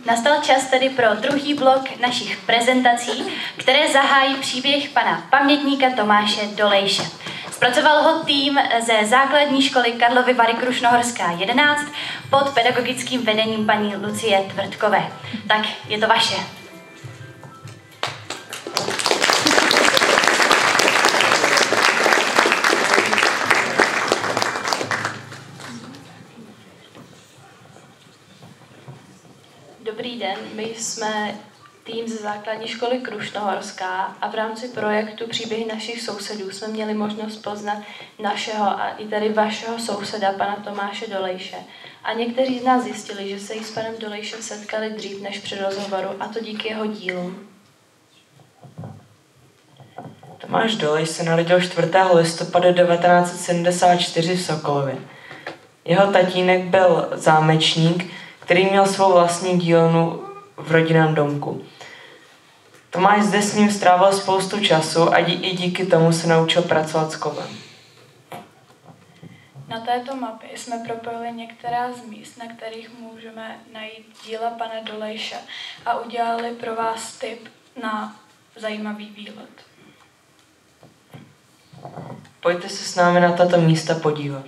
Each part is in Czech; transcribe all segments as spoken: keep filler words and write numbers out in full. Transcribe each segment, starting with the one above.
Nastal čas tedy pro druhý blok našich prezentací, které zahájí příběh pana pamětníka Tomáše Dolejše. Zpracoval ho tým ze základní školy Karlovy Vary Krušnohorská jedenáct pod pedagogickým vedením paní Lucie Tvrtkové. Tak je to vaše. Dobrý den, my jsme tým ze základní školy Krušnohorská a v rámci projektu Příběhy našich sousedů jsme měli možnost poznat našeho a i tedy vašeho souseda, pana Tomáše Dolejše. A někteří z nás zjistili, že se jí s panem Dolejšem setkali dřív než při rozhovoru, a to díky jeho dílům. Tomáš Dolejš se narodil čtvrtého listopadu devatenáct set sedmdesát čtyři v Sokolově. Jeho tatínek byl zámečník, který měl svou vlastní dílnu v rodinném domku. Tomáš zde s ním strávil spoustu času a dí, i díky tomu se naučil pracovat s kovem. Na této mapě jsme propojili některá z míst, na kterých můžeme najít díla pana Dolejše a udělali pro vás tip na zajímavý výlet. Pojďte se s námi na tato místa podívat.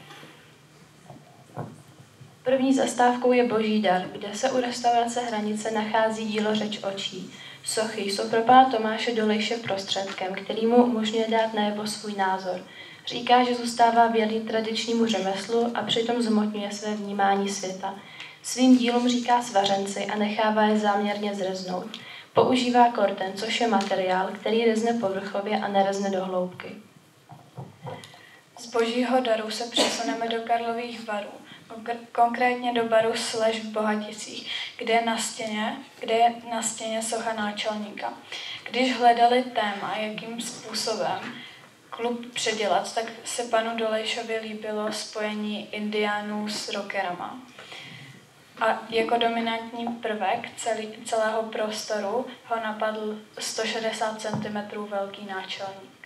První zastávkou je Boží dar, kde se u restaurace Hranice nachází dílo Řeč očí. Sochy jsou pro pana Tomáše Dolejše prostředkem, který mu umožňuje dát najevo svůj názor. Říká, že zůstává věrný tradičnímu řemeslu a přitom zhmotňuje své vnímání světa. Svým dílům říká svařenci a nechává je záměrně zreznout. Používá korten, což je materiál, který rezne povrchově a nerezne do hloubky. Z Božího daru se přesuneme do Karlových Varů, konkrétně do baru Sleš v Bohaticích, kde je na stěně, kde je na stěně socha náčelníka. Když hledali téma, jakým způsobem klub předělat, tak se panu Dolejšovi líbilo spojení indiánů s rockerama. A jako dominantní prvek celý, celého prostoru ho napadl sto šedesát centimetrů velký náčelník.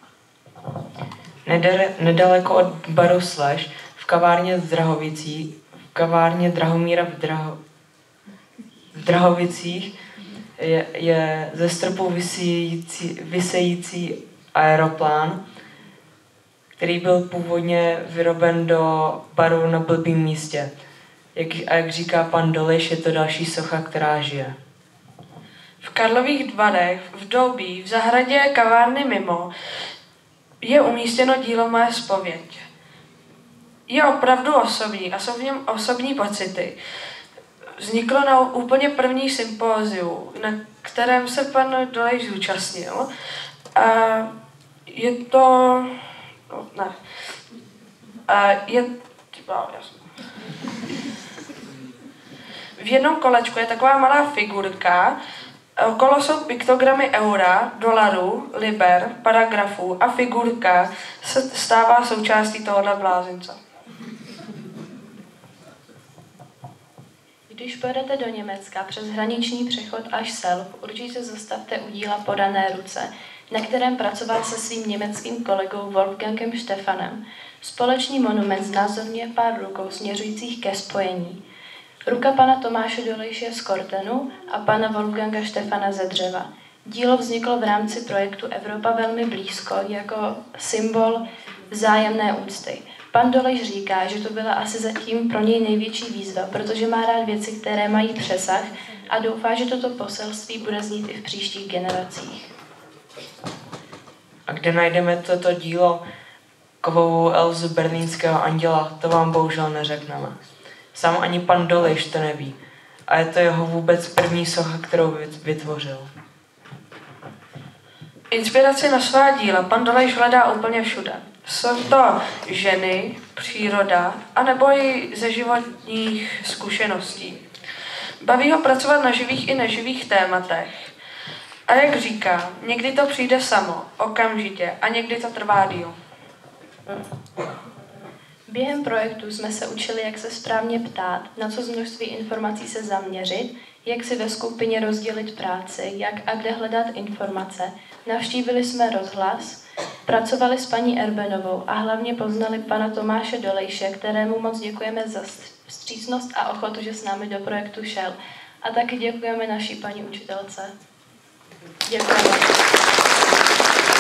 Nedaleko od baru Sleš v kavárně Drahovicí, v kavárně Drahomíra v, Draho, v Drahovicích je, je ze stropu vysející, vysející aeroplán, který byl původně vyroben do baru na blbým místě. Jak, a jak říká pan Dolejš, je to další socha, která žije. V Karlových Varech, v Doubí, v zahradě kavárny Mimo, je umístěno dílo Moje zpověď. Je opravdu osobní a jsou v něm osobní pocity. Vzniklo na úplně první sympóziu, na kterém se pan Dolejš zúčastnil. A je to... No, ne. A je... V jednom kolečku je taková malá figurka, okolo jsou piktogramy eura, dolarů, liber, paragrafů a figurka se stává součástí tohohle blázince. Když pojedete do Německa přes hraniční přechod až Selb, určitě zastavte u díla Podané ruce, na kterém pracoval se svým německým kolegou Wolfgangem Stefanem. Společný monument znázorňuje pár rukou směřujících ke spojení. Ruka pana Tomáše Dolejše z kortenu a pana Wolfganga Štefana ze dřeva. Dílo vzniklo v rámci projektu Evropa velmi blízko jako symbol vzájemné úcty. Pan Dolejš říká, že to byla asi zatím pro něj největší výzva, protože má rád věci, které mají přesah a doufá, že toto poselství bude znít i v příštích generacích. A kde najdeme toto dílo kovovou Elzu berlínského anděla, to vám bohužel neřekneme. Sám ani pan Dolejš to neví. A je to jeho vůbec první socha, kterou vytvořil. Inspiraci na svá díla pan Dolejš hledá úplně všude. Jsou to ženy, příroda, anebo i ze životních zkušeností. Baví ho pracovat na živých i neživých tématech. A jak říká, někdy to přijde samo, okamžitě, a někdy to trvá díl. Během projektu jsme se učili, jak se správně ptát, na co z množství informací se zaměřit, jak si ve skupině rozdělit práci, jak a kde hledat informace. Navštívili jsme rozhlas, pracovali s paní Erbenovou a hlavně poznali pana Tomáše Dolejše, kterému moc děkujeme za vstřícnost a ochotu, že s námi do projektu šel. A taky děkujeme naší paní učitelce. Děkujeme.